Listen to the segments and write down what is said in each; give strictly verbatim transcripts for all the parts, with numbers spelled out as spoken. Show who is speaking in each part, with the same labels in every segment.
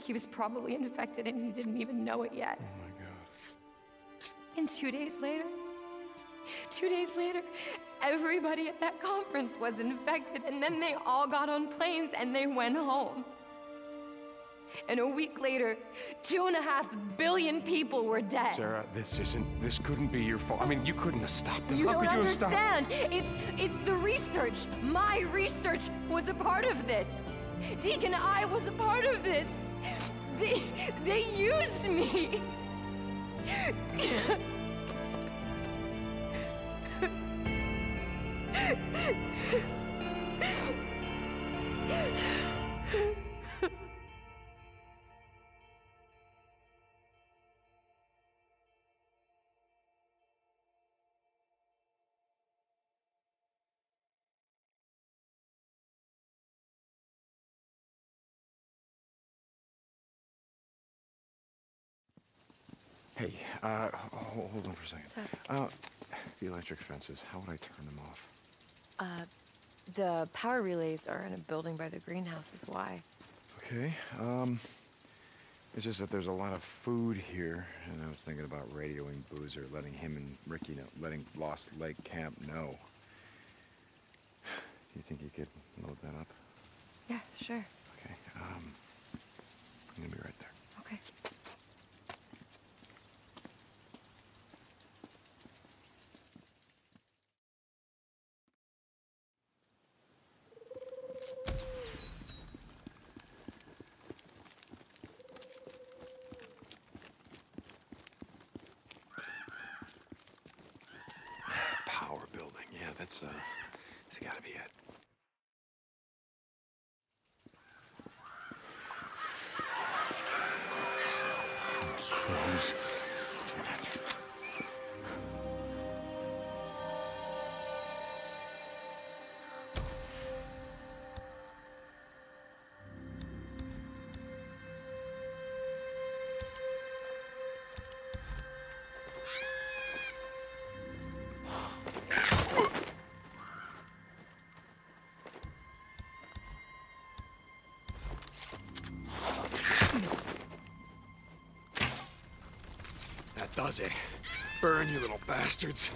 Speaker 1: He was probably infected and he didn't even know it yet.
Speaker 2: Oh my God.
Speaker 1: And two days later, two days later, everybody at that conference was infected, and then they all got on planes and they went home. And a week later, two and a half billion people were dead.
Speaker 2: Sarah, this isn't, this couldn't be your fault. I mean, you couldn't have stopped them.
Speaker 1: You
Speaker 2: How
Speaker 1: don't
Speaker 2: could you have stopped?
Speaker 1: understand. It's, it's the research. My research was a part of this. Deacon I was a part of this. They, they used me.
Speaker 2: Hey, uh, hold, hold on for a second.
Speaker 3: What's
Speaker 2: Uh, the electric fences, how would I turn them off?
Speaker 3: Uh, the power relays are in a building by the greenhouse is why.
Speaker 2: Okay, um, it's just that there's a lot of food here, and I was thinking about radioing Boozer, letting him and Ricky know, letting Lost Lake Camp know. Do you think you could load that up?
Speaker 3: Yeah, sure.
Speaker 2: Okay, um, I'm gonna be right there.
Speaker 3: Okay.
Speaker 2: Power building, yeah, that's, uh, that's gotta be it. Close.
Speaker 4: That does it. Burn, you little bastards.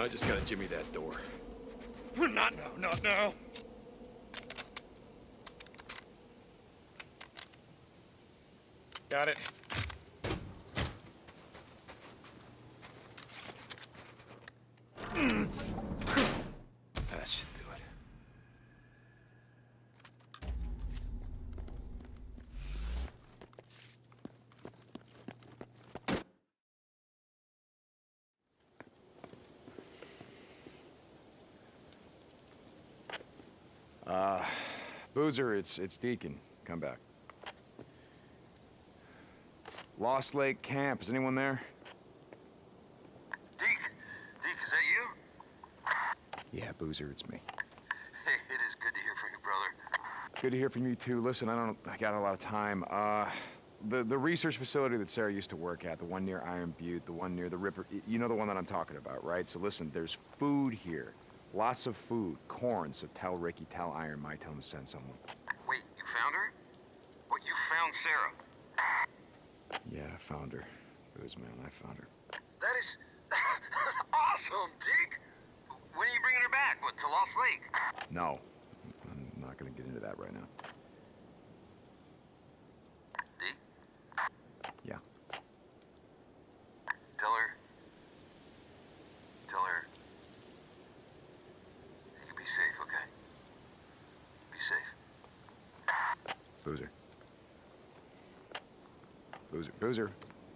Speaker 4: I just gotta jimmy that door.
Speaker 5: Not now, not now. Got it.
Speaker 4: That should do it.
Speaker 2: Uh, Boozer, it's it's Deacon. Come back. Lost Lake Camp. Is anyone there?
Speaker 6: Deke, Deke, is that you?
Speaker 2: Yeah, Boozer, it's me.
Speaker 6: Hey, it is good to hear from you, brother.
Speaker 2: Good to hear from you too. Listen, I don't. I got a lot of time. Uh, the the research facility that Sarah used to work at, the one near Iron Butte, the one near the Ripper. You know the one that I'm talking about, right? So listen, there's food here. Lots of food, corn, so tell Ricky, tell Iron Mike, tell him to send someone.
Speaker 6: Wait, you found her? What, you found Sarah?
Speaker 2: Yeah, I found her. Booze, man, I found her.
Speaker 6: That is awesome, Deke. When are you bringing her back? What, to Lost Lake?
Speaker 2: No, I'm not gonna get into that right now.
Speaker 6: Deke?
Speaker 2: Yeah.
Speaker 6: Tell her... Tell her... You be safe, okay? Be safe.
Speaker 2: Boozer. Boozer, Boozer.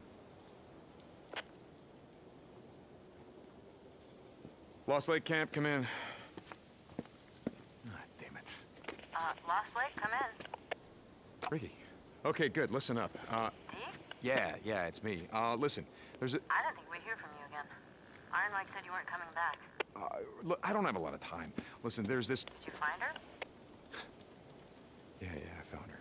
Speaker 2: Lost Lake Camp, come in. Ah, damn it.
Speaker 7: Uh, Lost Lake, come in.
Speaker 2: Ricky. Okay, good, listen up. Uh,
Speaker 7: Deke?
Speaker 2: yeah, yeah, it's me. Uh, listen, there's a...
Speaker 7: I didn't think we'd hear from you again. Iron Mike said you weren't coming back.
Speaker 2: Uh, look, I don't have a lot of time. Listen, there's this...
Speaker 7: Did you find her?
Speaker 2: Yeah, yeah, I found her.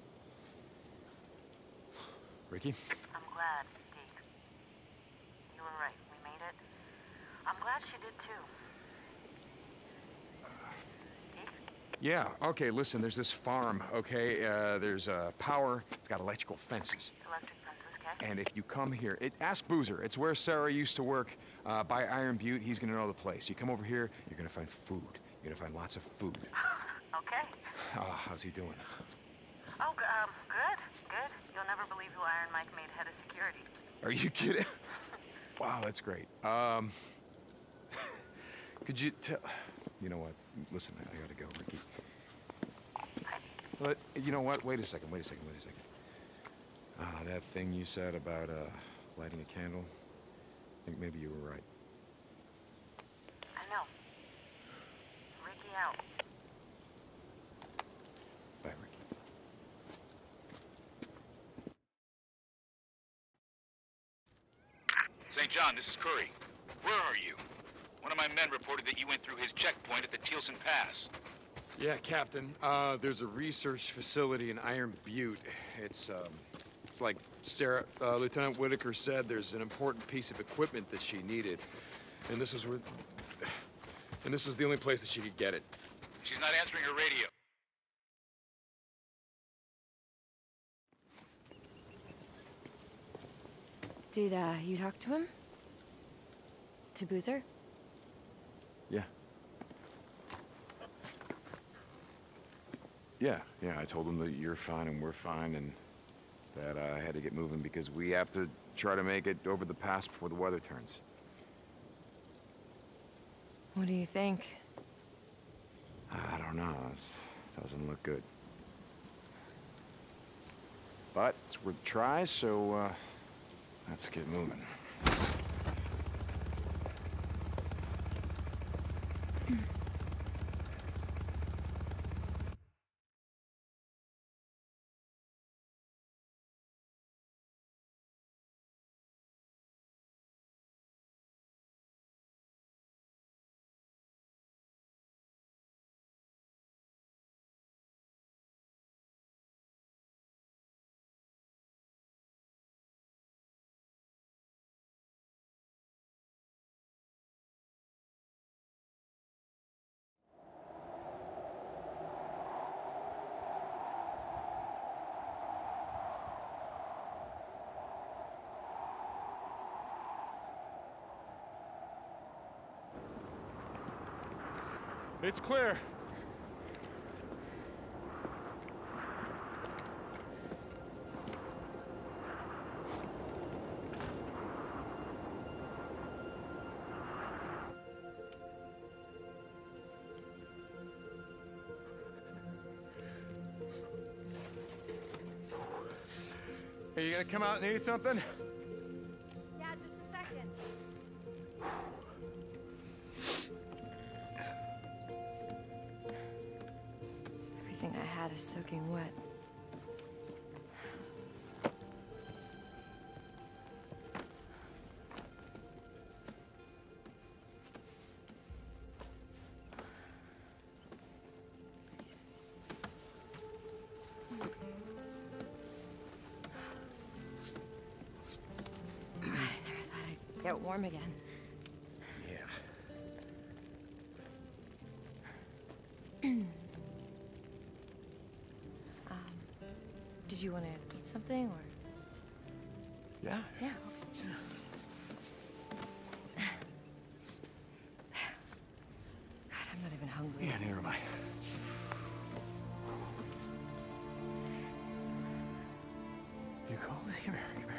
Speaker 2: Ricky?
Speaker 7: I'm glad, Deke. You were right. We made it. I'm glad she did too. Deke?
Speaker 2: Yeah, okay, listen, there's this farm, okay? Uh, there's uh, power, it's got electrical fences.
Speaker 7: Electric fences, okay?
Speaker 2: And if you come here, it, ask Boozer. It's where Sarah used to work uh, by Iron Butte. He's gonna know the place. You come over here, you're gonna find food. You're gonna find lots of food.
Speaker 7: Okay.
Speaker 2: Uh, how's he doing?
Speaker 7: Oh, g- um, good, good. You'll never believe who Iron Mike made head of security.
Speaker 2: Are you kidding? Wow, that's great. Um, could you tell... You know what? Listen, I, I gotta go, Ricky. But, you know what? Wait a second, wait a second, wait a second. Ah, that thing you said about, uh, lighting a candle, I think maybe you were right.
Speaker 7: I know. Ricky out.
Speaker 2: Bye, Ricky.
Speaker 8: Saint John, this is Curry. Where are you? One of my men reported that you went through his checkpoint at the Tealson Pass.
Speaker 4: Yeah, Captain. Uh, there's a research facility in Iron Butte. It's, um, it's like Sarah, uh, Lieutenant Whitaker said, there's an important piece of equipment that she needed. And this was where... And this was the only place that she could get it.
Speaker 8: She's not answering her radio.
Speaker 3: Did, uh, you talk to him? To Boozer?
Speaker 2: Yeah. Yeah, yeah, I told him that you're fine and we're fine and that uh, I had to get moving because we have to try to make it over the pass before the weather turns.
Speaker 3: What do you think?
Speaker 2: I don't know. It doesn't look good. But it's worth a try, so uh, let's get moving. It's clear. Hey, you gonna come out and eat something?
Speaker 1: Yeah, just a second.
Speaker 3: Everything I had is soaking wet. Excuse me. I never thought I'd get warm again.
Speaker 2: Yeah.
Speaker 3: Um, did you want to eat something, or?
Speaker 2: Yeah?
Speaker 3: Yeah. God, I'm not even hungry.
Speaker 2: Yeah, neither am I. You cold? Come here, come here.